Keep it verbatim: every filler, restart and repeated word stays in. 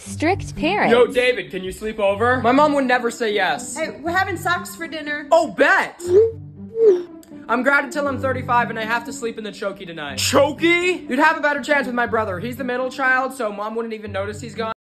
strict parents. Yo, David, can you sleep over? My mom would never say yes. Hey, we're having socks for dinner. Oh, bet! I'm grad until I'm thirty-five and I have to sleep in the chokey tonight. Chokey? You'd have a better chance with my brother. He's the middle child, so mom wouldn't even notice he's gone.